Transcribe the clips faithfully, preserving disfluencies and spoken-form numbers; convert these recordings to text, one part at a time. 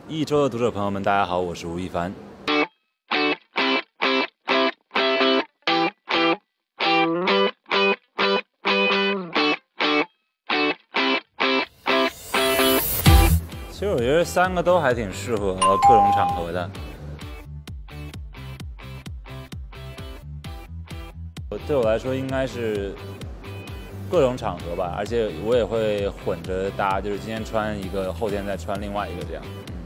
一周的读者朋友们，大家好，我是吴亦凡。其实我觉得三个都还挺适合各种场合的。对我来说，应该是各种场合吧，而且我也会混着搭，就是今天穿一个，后天再穿另外一个这样。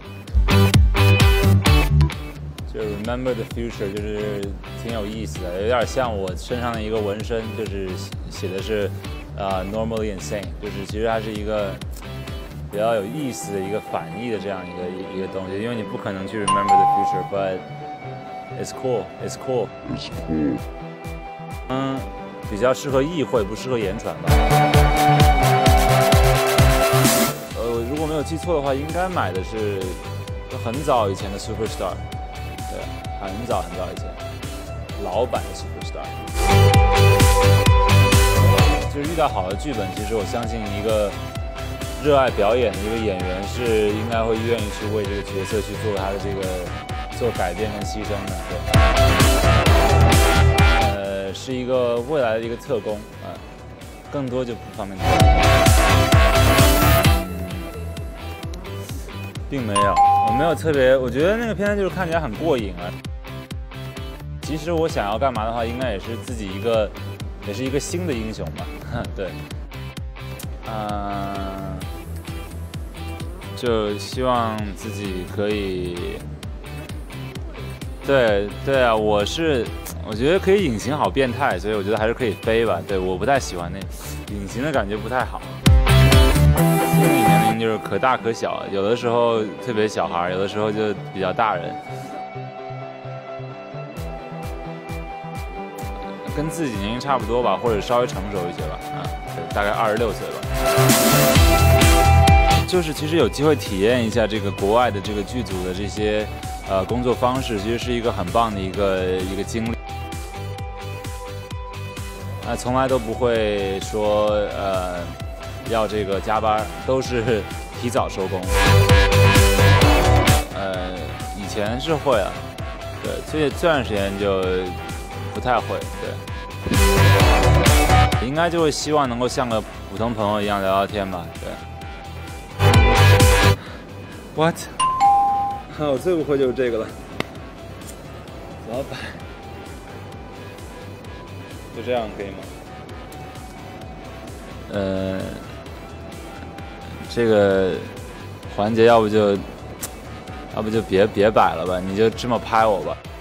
就 Remember the Future 就是挺有意思的，有点像我身上的一个纹身，就是写的是呃 Normally Insane， 就是其实它是一个比较有意思的一个反义的这样一个一个东西，因为你不可能去 Remember the Future，but it's cool, it's cool, it's cool。嗯，比较适合意会，不适合言传吧。呃，如果没有记错的话，应该买的是很早以前的 Superstar。对，很早很早以前，老版的 Superstar。就是遇到好的剧本，其实我相信一个热爱表演的一个演员是应该会愿意去为这个角色去做他的这个做改变跟牺牲的。对，呃，是一个未来的一个特工啊、呃，更多就不方便说。并没有，我没有特别，我觉得那个片就是看起来很过瘾啊。其实我想要干嘛的话，应该也是自己一个，也是一个新的英雄嘛。对，啊、呃，就希望自己可以，对对啊，我是，我觉得可以隐形好变态，所以我觉得还是可以飞吧。对，我不太喜欢那隐形的感觉不太好。心理年龄就是可大可小，有的时候特别小孩，有的时候就比较大人，跟自己年龄差不多吧，或者稍微成熟一些吧，啊，对，大概二十六岁吧。就是其实有机会体验一下这个国外的这个剧组的这些呃工作方式，其实是一个很棒的一个一个经历。那、呃、从来都不会说呃。要这个加班，都是提早收工。呃，以前是会啊，对，最这段时间就不太会，对。应该就会希望能够像个普通朋友一样聊聊天吧，对。What？ 我最不会就是这个了，怎么办？就这样可以吗？呃。这个环节要不就，要不就别别摆了吧，你就这么拍我吧。